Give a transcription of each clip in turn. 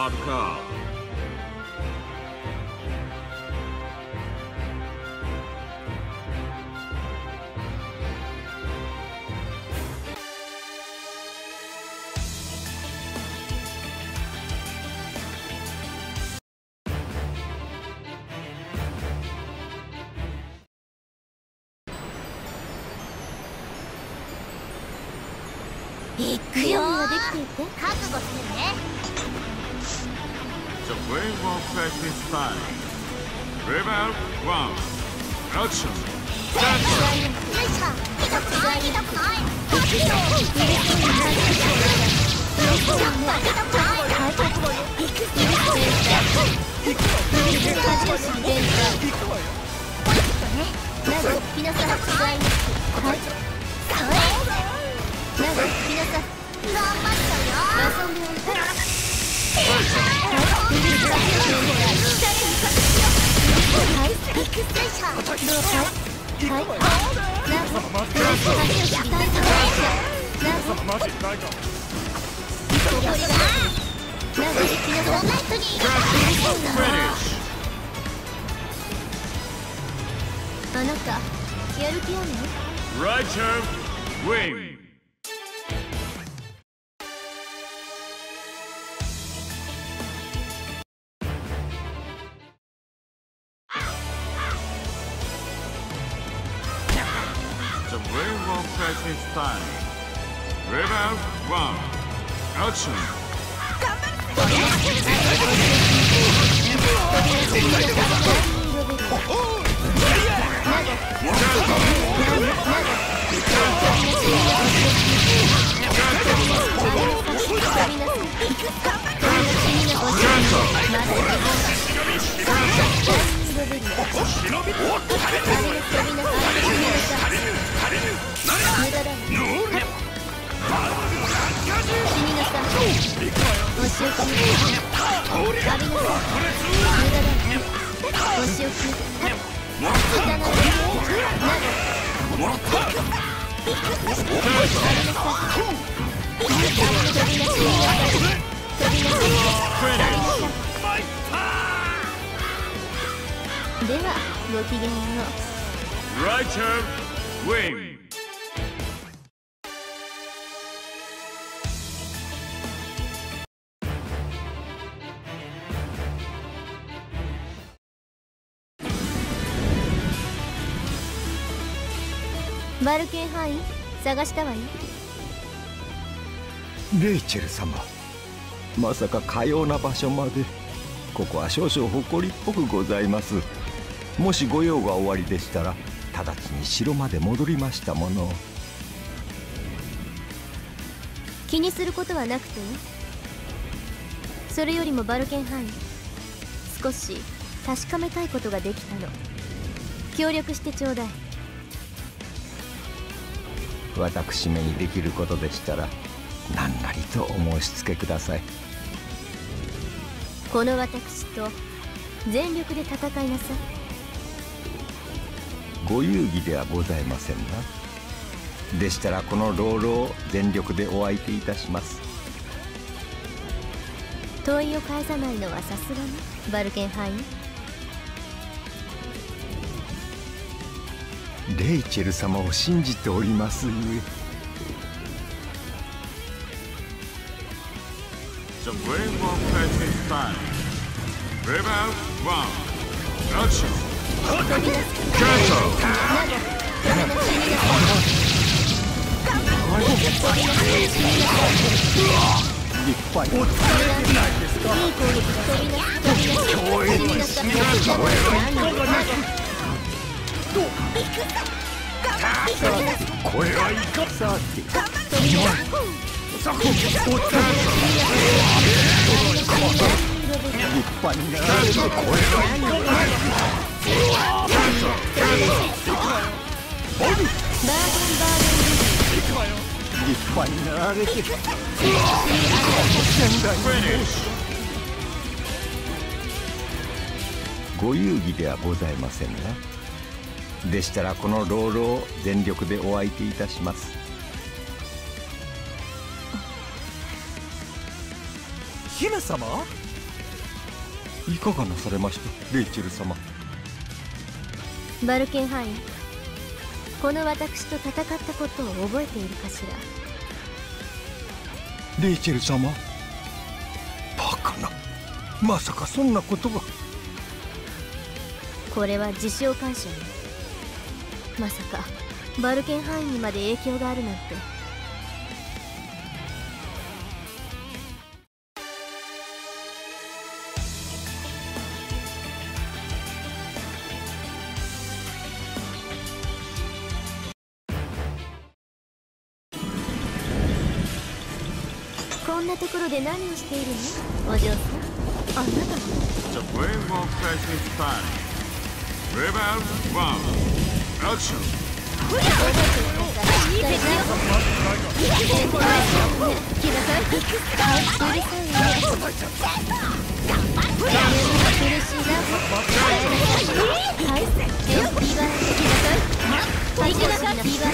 hard call. 行くよー。覚悟するね。 The brave one practice time. Rebel one. Action. よいしょ。痛くない痛くない。痛くない。あなた、やる気あるの？ Right turn. Win. The rainbow practice time. Rebel one. Action. では、ごきげんよう。 Right turn. Win. バルケンハイン探したわよ。 レイチェル様、まさかかような場所まで。ここは少々誇りっぽくございます。もしご用がおありでしたら直ちに城まで戻りましたものを。 気にすることはなくてね。それよりもバルケンハイン、少し確かめたいことができたの。協力してちょうだい。 私めにできることでしたら何なりとお申し付けください。 この私と全力で戦いなさい。 ご遊戯ではございませんな。でしたらこの老老を全力でお相手いたします。 問いを返さないのはさすがね、バルケンハイン。 レイチェル様を信じておりますゆえ。 The rainbow practice time. Rebel one. Action. Cancel. 立派にこれはいかさて立派になられてこれはい立派になられてご遊戯ではございませんな。でしたらこの老老を全力でお相手いたします。 姫様、 いかがなされました、レイチェル様。 バルケンハイン、この私と戦ったことを覚えているかしら。 レイチェル様、バカな、まさかそんなことが。 これは自傷感謝ね。まさかバルケンハインにまで影響があるなんて。こんなところで何をしているの、お嬢さん。あなたも。 The Flame of Crisis Time. Rebel 1. Action. 覚えてないからしっかりな。来なさい。うるさいね。苦しいな。はい。ビバン来なさい。行きなさい。ビバン。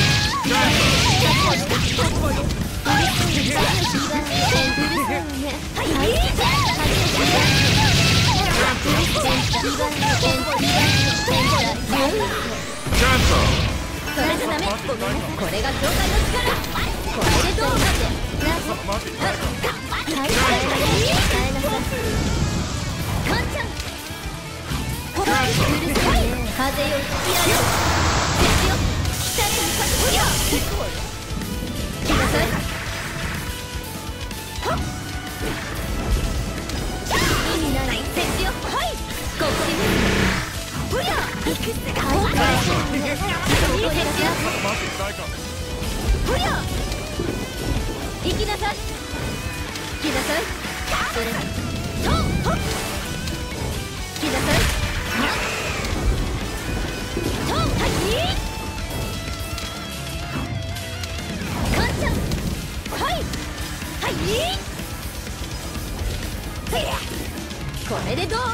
それじゃダメ。これが教会の力。これでどうなってなぜ。はい。耐えなさい。カンちゃん。うるさいね。風よ吹き荒れよ。ですよ。北へ向かってこりゃ。来なさい。意味ないですよ。はい。ここにふや行くってか。はい。ふや行きなさい。来なさい。それと来なさい。とはいカンちゃん。はいはいこれでどう。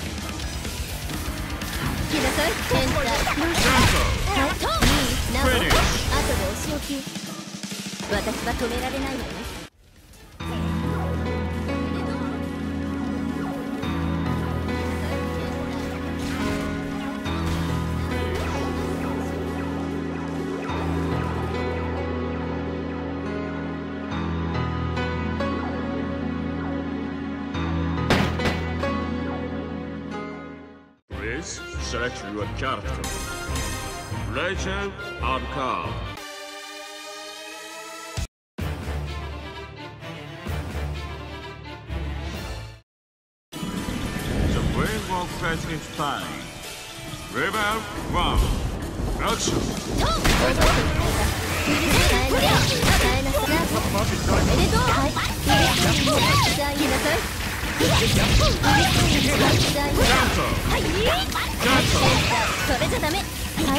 来なさい。エンターはいとなお後でお仕置き。私は止められないわね。 Please select your character. Rachel Arcade. The Flame of Crisis Time. Rebel 1. Action. それじゃダメ。はい。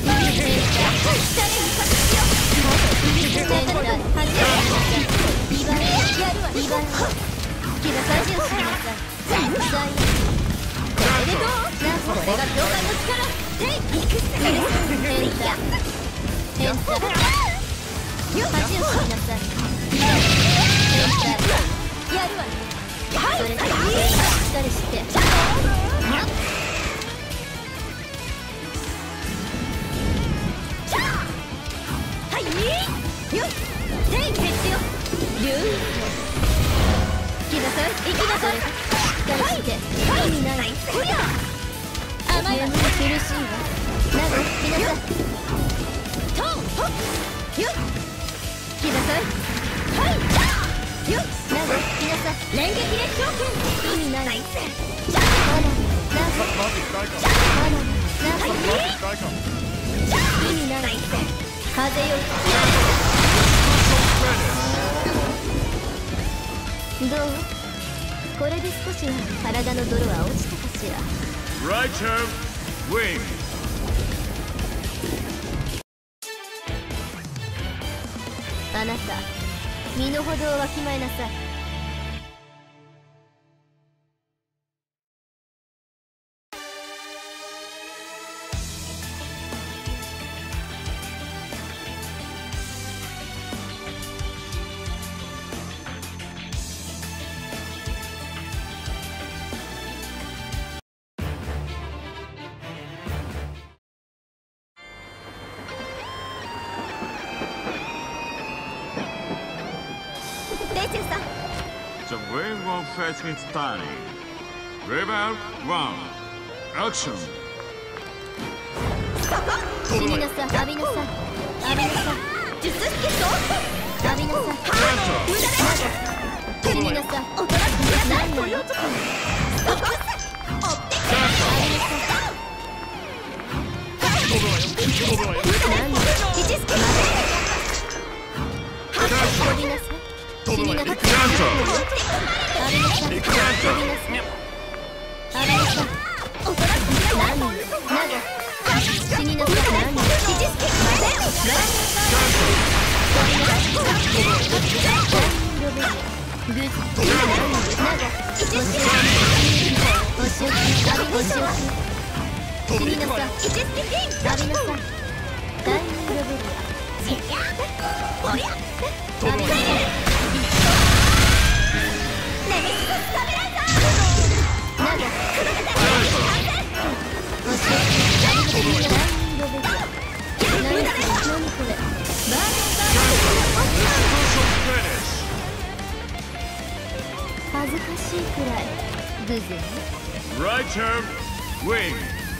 どう？これで少しは体の泥は落ちたかしら。 Rachel Wing. あなた、身の程をわきまえなさい。 Wave of Fetching Starting. Rebel 1. Action. 死になさい、浴びなさい、浴びなさい、術式そう浴びなさい、無駄です死になさい、おとなしく何なの追ってく何なの一助まで飛びなさい、死になさい、浴びなさい、飛びなさい、浴びなさい、おとなしく何なの死になさい、何なの一助までグッ恥ずかしいくらいグズね。 Right turn. Wing.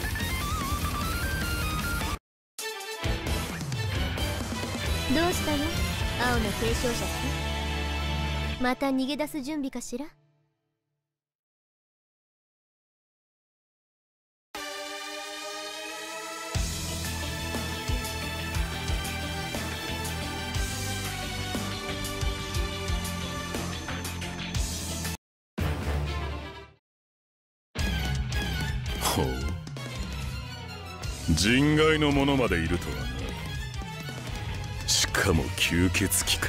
どうしたの青の継承者さん、また逃げ出す準備かしら。 ほう、人外の者までいるとはな。しかも吸血鬼か。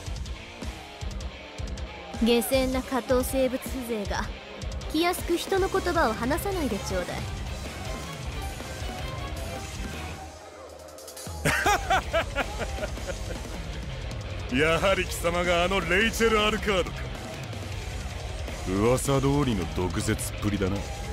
下賤な下等生物風情が気安く人の言葉を話さないでちょうだい。 やはり貴様があのレイチェル・アルカードか。噂通りの毒舌っぷりだな。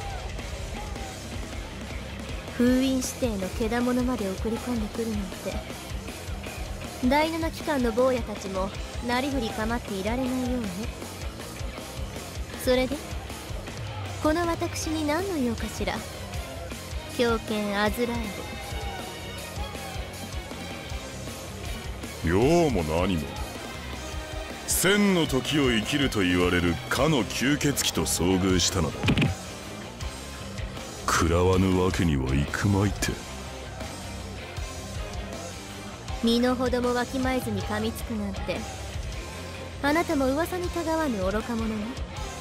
封印指定のけだものまで送り込んでくるなんて、第7機関の坊やたちもなりふり構っていられないようね。それでこの私に何の用かしら。狂犬アズラエル。用も何も、千の時を生きると言われるかの吸血鬼と遭遇したのだ。食らわぬわけにはいくまいて。 身の程もわきまえずに噛みつくなんて、あなたも噂にたがわぬ愚か者ね。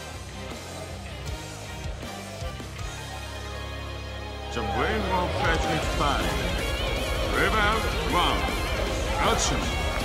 The wave of fetching starting. Rebel 1. Action.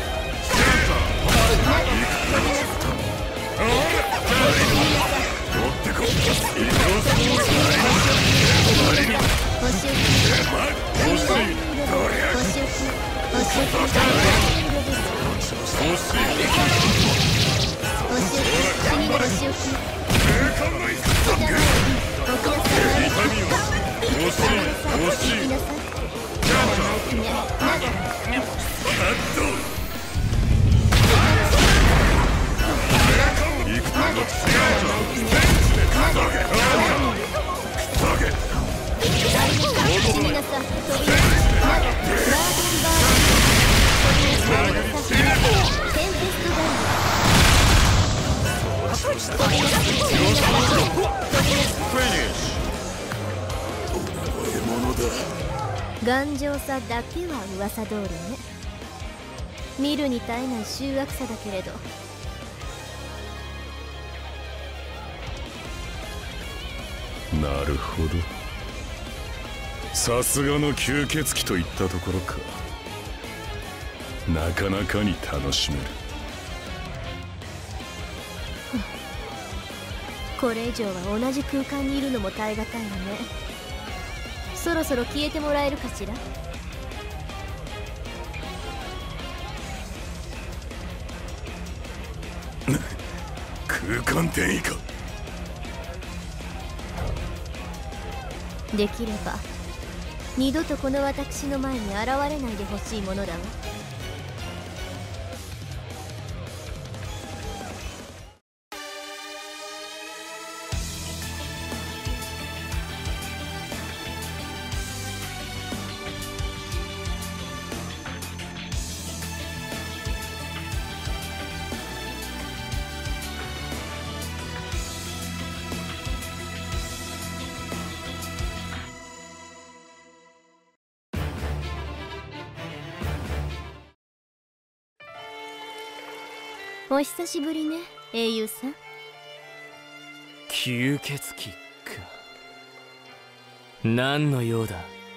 頑丈さだけは噂通りね。見るに耐えない醜悪さだけれど、 なるほど、さすがの吸血鬼といったところか。なかなかに楽しめる。 これ以上は同じ空間にいるのも耐え難いわね。そろそろ消えてもらえるかしら。 空間転移か。 できれば二度とこの私の前に現れないでほしいものだわ。 お久しぶりね、英雄さん。 吸血鬼か。何の用だ。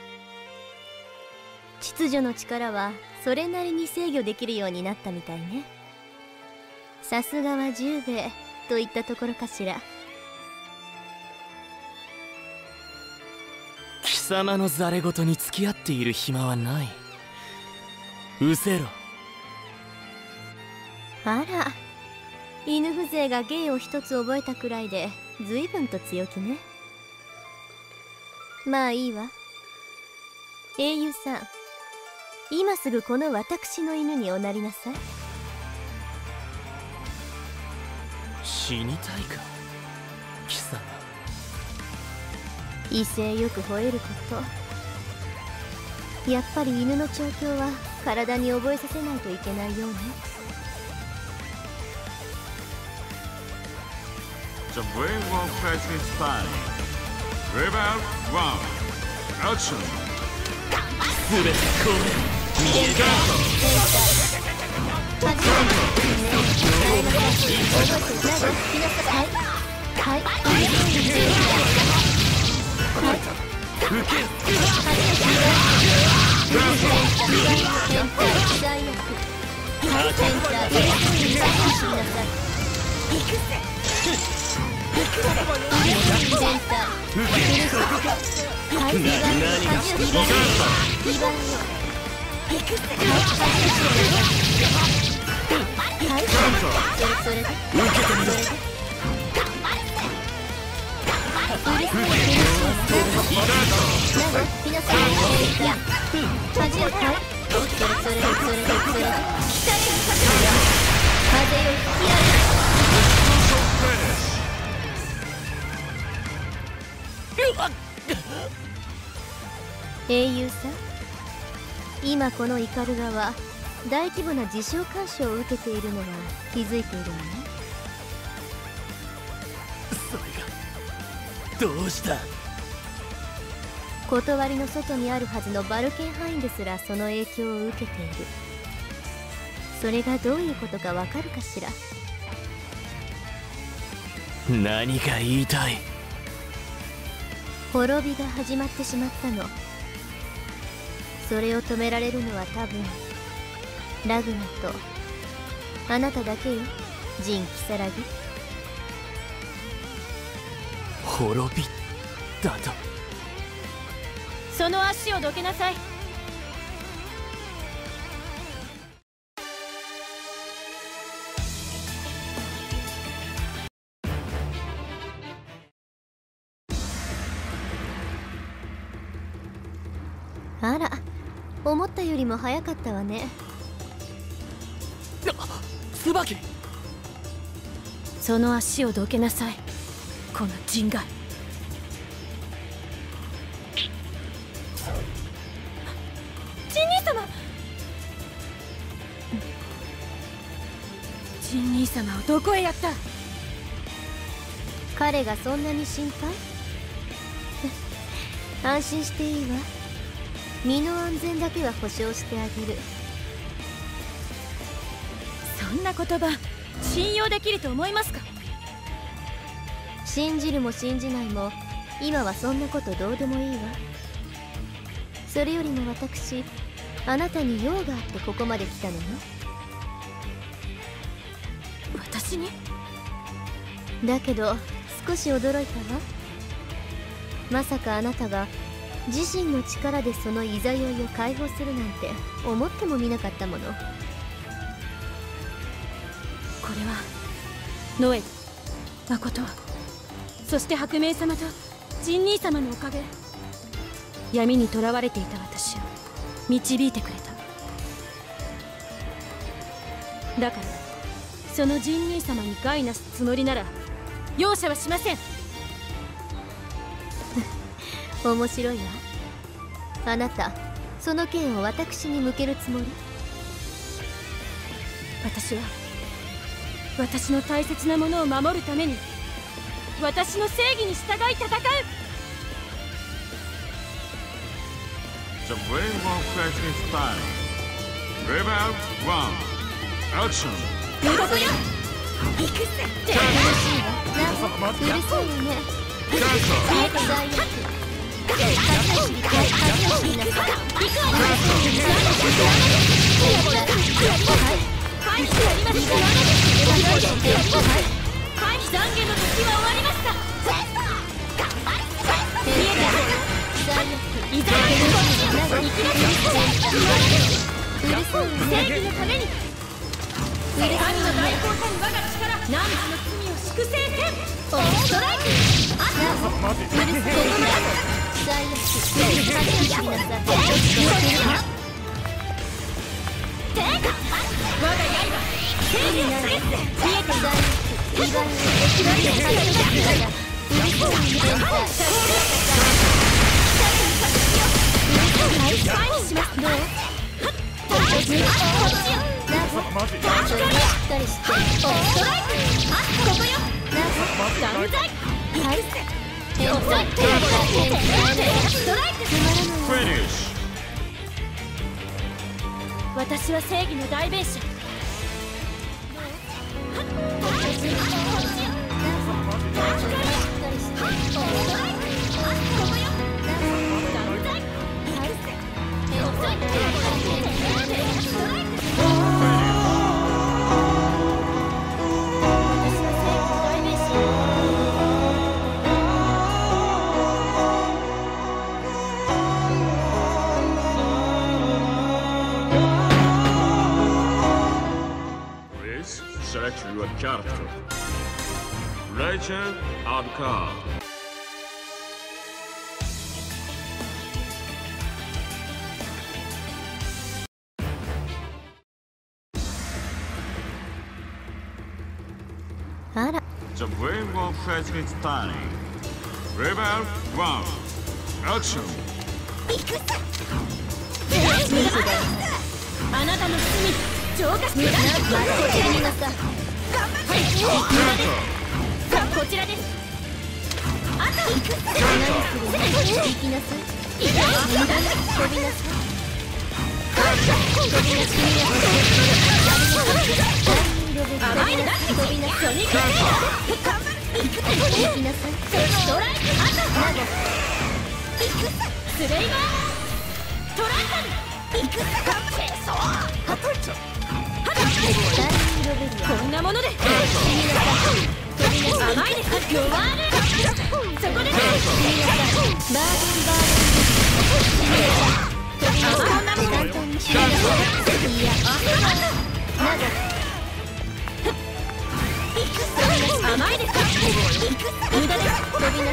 秩序の力はそれなりに制御できるようになったみたいね。さすがは十兵衛といったところかしら。 貴様のザレ言に付き合っている暇はない。失せろ。 あら、犬風情が芸を一つ覚えたくらいで随分と強気ね。まあいいわ。英雄さん、今すぐこの私の犬におなりなさい。 死にたいか、貴様。 威勢よく吠えること、やっぱり犬の調教は体に覚えさせないといけないようね。 The Brave Wolf Fighting Style Rebel 1 Action すべてこれ見えるか。 はい英雄さん、今このイカルガは大規模な自傷干渉を受けているのは気づいているのね。 それがどうした。 断りの外にあるはずのバルケンハインですらその影響を受けている。それがどういうことかわかるかしら。 何が言いたい。 滅びが始まってしまったの。それを止められるのは多分ラグナとあなただけよ、ジン・キサラギ。 滅びだと。 その足をどけなさい。あら、思ったよりも早かったわね。 ツバキ。 その足をどけなさい、この人外。ジン兄様、ジン兄様をどこへやった。彼がそんなに心配？安心していいわ。身の安全だけは保証してあげる。 そんな言葉信用できると思いますか。 信じるも信じないも今はそんなことどうでもいいわ。それよりも私、あなたに用があってここまで来たのよ。 私に？ だけど少し驚いたわ。まさかあなたが自身の力でそのいざよいを解放するなんて思ってもみなかったもの。 これはノエ、マコト、そして白明様とジン兄様のおかげ。闇に囚われていた私を導いてくれた。だからそのジン兄様に害なすつもりなら容赦はしません。 面白いわ。あなた、その剣を私に向けるつもり？ 私は私の大切なものを守るために私の正義に従い戦う。 The Brave Wolf Fighting Style Rebel 1 Action 行くぜ。うるさいよね。見えて最悪。 私は正義の代弁者。 Select your character. Rachel Abkar. The wave of fate is turning. Rebel 1. Action. あなたの罪浄化する。こちらです。あと行きなさい。飛びなさい。甘いのだ。飛びなさい。行きなさい。ストライク。あとスレイバートライカル。こんなもので甘いです。弱る。そこでバー甘いです。無駄です。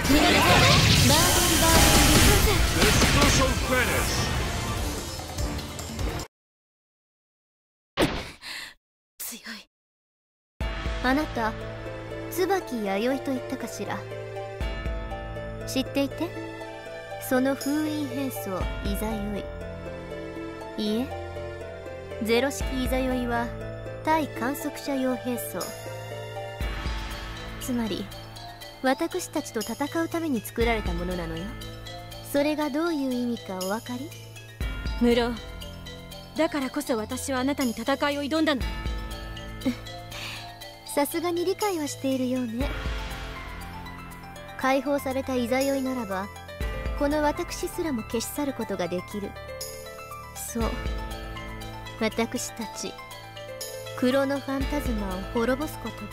あなた、椿弥生と言ったかしら。知っていて？その封印兵装イザヨイ。いいえ、ゼロ式イザヨイは対観測者用兵装。つまり私たちと戦うために作られたものなのよ。それがどういう意味かお分かり？ 無論。だからこそ私はあなたに戦いを挑んだの。 さすがに理解はしているようね。解放されたイザヨイならば、この私すらも消し去ることができる。そう、私たちクロノファンタズマを滅ぼすことが。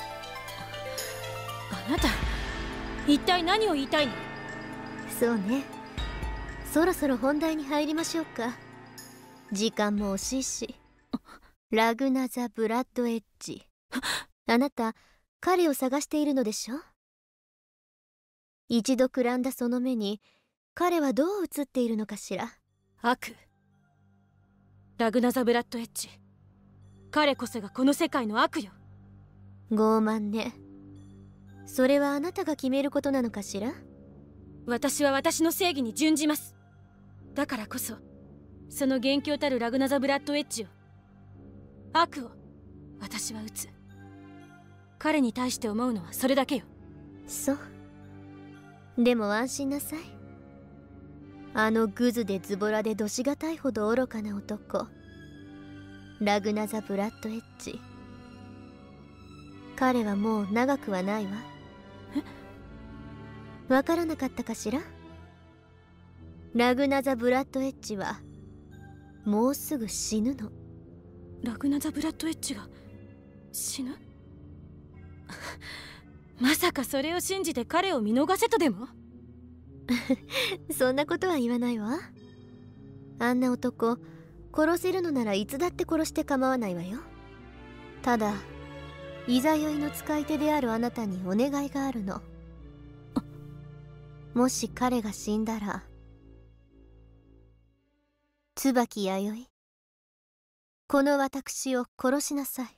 あなた、一体何を言いたいの？ そうね、そろそろ本題に入りましょうか。時間も惜しいし。ラグナザ・ブラッドエッジ。あなた、彼を探しているのでしょ？一度くらんだその目に、彼はどう映っているのかしら。 悪。ラグナザ・ブラッドエッジ。彼こそがこの世界の悪よ。 傲慢ね。それはあなたが決めることなのかしら？ 私は私の正義に準じます。だからこそ、その元凶たるラグナザ・ブラッドエッジを、悪を私は撃つ。彼に対して思うのはそれだけよ。 そう。でも安心なさい。あのグズでズボラでどしがたいほど愚かな男、ラグナザ・ブラッドエッジ、 彼はもう長くはないわ。わからなかったかしら？ラグナザ・ブラッドエッジはもうすぐ死ぬの。 ラグナザ・ブラッドエッジが死ぬ？まさかそれを信じて彼を見逃せとでも？ そんなことは言わないわ。あんな男殺せるのならいつだって殺して構わないわよ。ただいざよいの使い手であるあなたにお願いがあるの。もし彼が死んだら、椿弥生、この私を殺しなさい。